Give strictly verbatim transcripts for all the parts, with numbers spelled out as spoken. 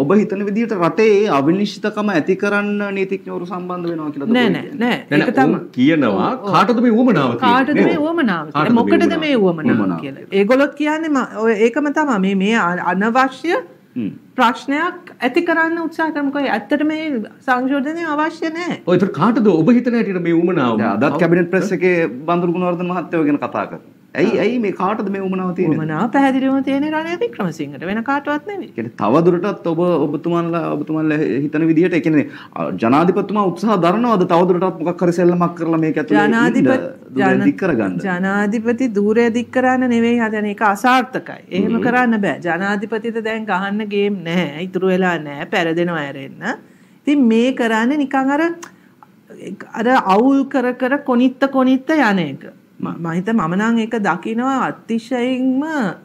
ඔබ හිතන විදිහට රටේ අවිනිශ්චිතකම ඇති කරන්න නීතිඥවරු සම්බන්ධ වෙනවා කියලා නෑ නෑ නෑ ඒක තමයි කියනවා කාටද මේ උවමනාව කියන්නේ කාටද මේ උවමනාව කියන්නේ මොකටද මේ උවමනාව කියලා ඒගොල්ලොත් කියන්නේ ඒකම තමයි මේ මේ අනවශ්‍ය ප්‍රශ්නයක් ඇති කරන්න උත්සාහ කරනකොට ඇත්තට මේ සංශෝධනය අවශ්‍ය නැහැ. ඔය ඒතර කාටද ඔබ හිතන හැටියට මේ උවමනාව? අදත් කැබිනට් ප්‍රෙස් එකේ බන්දුරු ගුණවර්ධන මහත්තයෝ ගැන කතා කරා. ඇයි ඇයි මේ කාටද මේ උවමනාව තියෙන්නේ? උවමනාව පැහැදිලිවම තියෙන්නේ රනිල් වික්‍රමසිංහට වෙන කාටවත් නෙවෙයි. කියන්නේ තව දුරටත් ඔබ ඔබතුමන්ලා ඔබතුමන්ලා හිතන විදිහට ඒ කියන්නේ ජනාධිපතිතුමා උත්සාහ දරනවද තව දුරටත් මොකක් හරි සෙල්ලමක් කරලා මේක ඇතුලේ ජනාධිපති දික් කරගන්න? ජනාධිපති ධූරය දික් කරන්න නෙවෙයි හදන එක අසාර්ථකයි. එහෙම කරන්න බෑ. ජනාධිපතිට දැන් ගහන්න ගේම් නැහැ. ඉතුරු වෙලා නැහැ. පෙරදෙනවා ඇරෙන්න. ඉතින් මේ කරන්නේ නිකන් අර අර අවුල් කර කර කොනිත්ත කොනිත්ත යන එක. මම හිත මම නම් ඒක දකිනවා අතිශයින්ම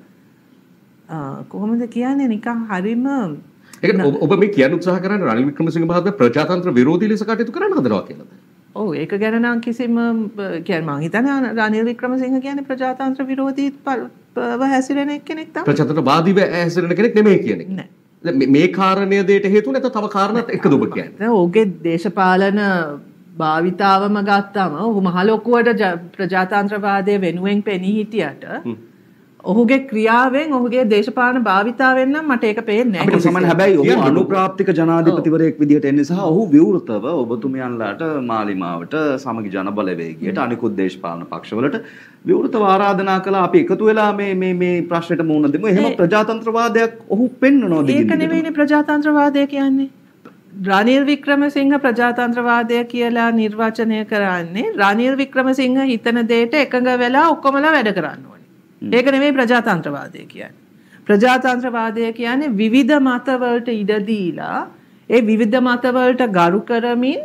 කොහොමද කියන්නේ නිකන් හරිම ඒක ඔබ මේ කියන්න උත්සාහ කරන්නේ රනිල් වික්‍රමසිංහ මහත්මයා ප්‍රජාතන්ත්‍ර විරෝධී ලෙස කටයුතු කරන්න හදනවා කියලාද? ඔව් ඒක ගැන නම් කිසිම කියන්නේ මම හිතන්නේ රනිල් වික්‍රමසිංහ කියන්නේ ප්‍රජාතන්ත්‍ර විරෝධීව හැසිරෙන කෙනෙක් තමයි. ප්‍රජාතන්ත්‍රවාදීව හැසිරෙන කෙනෙක් නෙමෙයි කියන එක. නෑ. මේ කාරණය දෙයට හේතු නැත්නම් තව කාරණාත් එකද ඔබ කියන්නේ? ඔහුගේ දේශපාලන භාවිතාවම ගත්තම ඔහු මහ ලොකුවට ප්‍රජාතන්ත්‍රවාදය වෙනුවෙන් පෙනී හිටියට ඔහුගේ ක්‍රියාවෙන් ඔහුගේ දේශපාලන භාවිතාවෙන් නම් මට ඒක පේන්නේ නැහැ. අපිට සමහර හැබැයි ඔහු අනුප්‍රාප්තික ජනාධිපතිවරයෙක් විදිහට එන නිසා ඔහු විවෘතව ඔබතුමියන්ලාට මාලිමාවට සමගි ජන බලවේගයට අනිකුත් දේශපාලන පක්ෂවලට විවෘතව ආරාධනා කළා අපි එකතු වෙලා මේ මේ මේ ප්‍රශ්නෙට මුහුණ දෙමු. එහෙම ප්‍රජාතන්ත්‍රවාදයක් ඔහු පෙන්වනවා දෙකින්. ඒක නෙවෙයිනේ ප්‍රජාතන්ත්‍රවාදය කියන්නේ. රනිල් වික්‍රමසිංහ ප්‍රජාතන්ත්‍රවාදය කියලා නිර්වචනය කරන්නේ රනිල් වික්‍රමසිංහ හිතන දෙයට එකඟ වෙලා ඔක්කොමලා වැඩ කරන්න ඕනේ. ඒක නෙමෙයි ප්‍රජාතන්ත්‍රවාදය කියන්නේ. ප්‍රජාතන්ත්‍රවාදය කියන්නේ විවිධ මතවලට ඉඩ දීලා ඒ විවිධ මතවලට ගරු කරමින්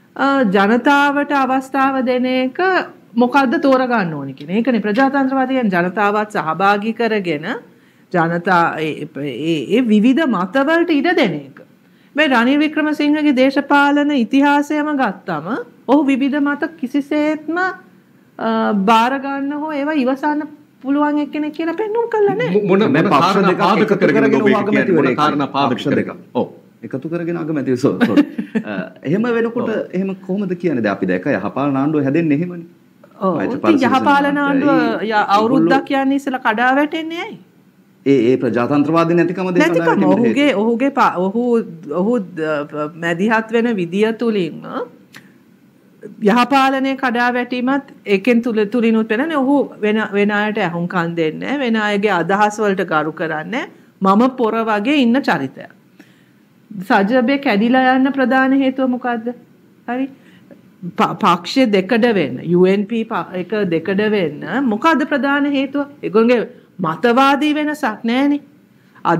ජනතාවට අවස්ථාව දෙන එක මොකද්ද තෝරගන්න ඕනේ කියන. ඒකනේ ප්‍රජාතන්ත්‍රවාදය කියන්නේ ජනතාවත් සහභාගී කරගෙන ජනතා ඒ විවිධ මතවලට ඉඩ දෙන එක. මේ රනිල් වික්‍රමසිංහගේ දේශපාලන ඉතිහාසයම ගත්තම ඔහු විවිධ මත කිසිසේත්ම බාර ගන්න හෝ ඒවා ඉවසන්න පුළුවන් එක්කෙනෙක් කියලා පෙන්වුම් කළා නෑ. මොන මොන පක්ෂ දෙක පාදක කරගෙන ඔබ කියන්නේ මොන කාරණා පාදක දෙක. ඔව්. එකතු කරගෙන අගමැති සෝ. එහෙම වෙනකොට එහෙම කොහොමද කියන්නේ? දැන් අපි දැක යහපාලන ආණ්ඩුව හැදෙන්නේ එහෙමනේ. ඔව්. ඉතින් යහපාලන ආණ්ඩුව අවුරුද්දක් යන්නේ ඉස්සලා කඩා වැටෙන්නේ ඇයි? ඒ ඒ ප්‍රජාතන්ත්‍රවාදී නැතිකම දෙක නැතිකම ඔහුගේ ඔහුගේ ඔහු ඔහු මැදිහත් වෙන විදිය තුලින් යහපාලනයේ කඩා වැටීමත් ඒකෙන් තුල තුලිනුත් වෙනනේ ඔහු වෙන වෙන අයට අහුම්කම් දෙන්නේ වෙන අයගේ අදහස් වලට ගරු කරන්නේ මම පොර වගේ ඉන්න චරිතයක්. සජබේ කැඩිලා යන්න ප්‍රධාන හේතුව මොකද්ද? හරි. පක්ෂ දෙකඩ වෙන්න යූ එන් පී එක දෙකඩ වෙන්න මොකද්ද ප්‍රධාන හේතුව? ඒගොල්ලෝගේ මතවාදී වෙනසක් නැහැනේ. අද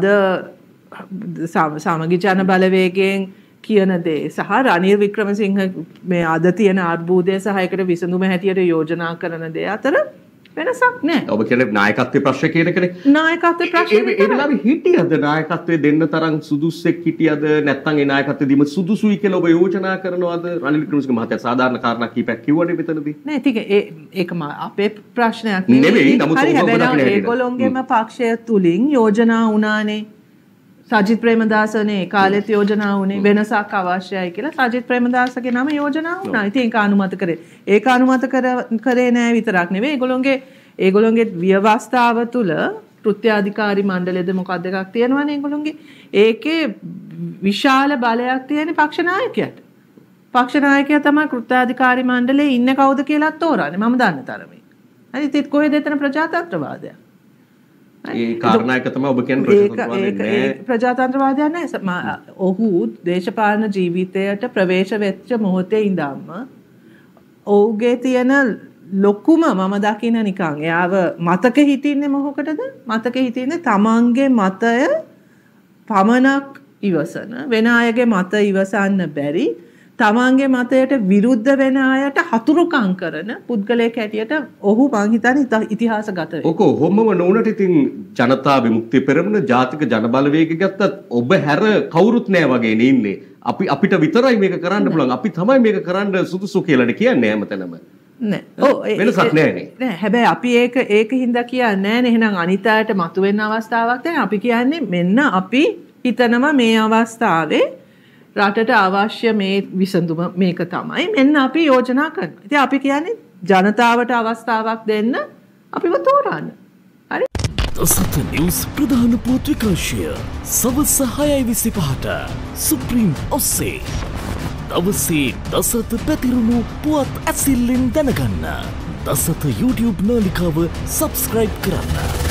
සමගි ජන බලවේගයෙන් කියන දේ සහ රනිල් වික්‍රමසිංහ මේ අද තියෙන අර්බුදය සහ ඒකට විසඳුම හැටියට යෝජනා කරන දේ අතර වෙනසක් නැහැ. ඔබ කියන්නේ නායකත්වයේ ප්‍රශ්න කියන එකනේ. නායකත්වයේ ප්‍රශ්න ඒ වෙලාවේ හිටියද නායකත්වයේ දෙන්න තරම් සුදුස්සෙක් හිටියද නැත්නම් ඒ නායකත්වයේ දීම සුදුසුයි කියලා ඔබ යෝජනා කරනවද? රනිල් වික්‍රමසිංහ මහත්තයා සාධාරණ කාරණා කීපයක් කිව්වනේ මෙතනදී. නෑ ටික ඒ ඒක අපේ ප්‍රශ්නයක් නෙවෙයි. නමුත් ඔබ ඒගොල්ලොන්ගේම පක්ෂය තුලින් යෝජනා වුණානේ. සජිත් ප්‍රේමදාසනේ කාලෙත් යෝජනා වුණේ වෙනසක් අවශ්‍යයි කියලා සජිත් ප්‍රේමදාසගේ නම යෝජනා වුණා. ඉතින් ඒක අනුමත කරේ. ඒක අනුමත කරේ නෑ විතරක් නෙවෙයි. ඒගොල්ලොන්ගේ ඒගොල්ලොන්ගේ ව්‍යවස්ථාව තුල කෘත්‍යාධිකාරී මණ්ඩලයේද මොකක්ද එකක් තියෙනවනේ ඒගොල්ලොන්ගේ. ඒකේ විශාල බලයක් තියෙන පක්ෂ නායකයාට. පක්ෂ 나යකයා තමයි කෘත්‍යාධිකාරී මණ්ඩලයේ ඉන්නේ කවුද කියලා තෝරන්නේ මම දන්න තරමේ. හරි ඉතින් කොහෙද එතන ප්‍රජාතන්ත්‍රවාදය? ඒ කාරණා එක තමයි ඔබ කියන්නේ ප්‍රජාතන්ත්‍රවාදය නෑ. ප්‍රජාතන්ත්‍රවාදය නෑ. ඔහු දේශපාලන ජීවිතයට ප්‍රවේශ වෙච්ච මොහොතේ ඉඳන්ම ඔහුගේ තියෙන ලොකුම මම දකින්න නිකන් එයාව මතක හිටින්නේ මොකකටද? මතක හිටින්නේ තමන්ගේ මතය පමණක් ඉවසන වෙන අයගේ මත ඉවසන්න බැරි තමන්ගේ මතයට විරුද්ධ වෙන අයට හතුරුකම් කරන පුද්ගලයෙක් හැටියට ඔහු මං හිතන්නේ ඉතිහාසගත වෙයි. ඔක කොහොමම නොවුනට ඉතින් ජනතා විමුක්තිය පෙරමුණ ජාතික ජනබලවේගය ගත්තත් ඔබ හැර කවුරුත් නෑ වගේ නේ ඉන්නේ. අපි අපිට විතරයි මේක කරන්න පුළුවන්. අපි තමයි මේක කරන්න සුදුසු කියලානේ කියන්නේ හැමතැනම. නෑ. ඔව් වෙනසක් නෑනේ. නෑ. හැබැයි අපි ඒක ඒක හින්දා කියන්නේ නෑනේ. එහෙනම් අනිත් අයට මතුවෙන්න අවස්ථාවක් නැහැ. අපි කියන්නේ මෙන්න අපි හිතනවා මේ අවස්ථාවේ රටට අවශ්‍ය මේ විසඳුම මේක තමයි. මෙන්න අපි යෝජනා කරනවා. ඉතින් අපි කියන්නේ ජනතාවට අවස්ථාවක් දෙන්න අපිව තෝරන්න. හරි? දසත නිවුස් ප්‍රධාන පුවත් විකාශය සවස් හයයි විසිපහට සුප්‍රීම් ඔස්සේ දවසේ දසත පැතිරුණු පුවත් ඇසිල්ලෙන් දැනගන්න. දසත YouTube නාලිකාව සබස්ක්‍රයිබ් කරන්න.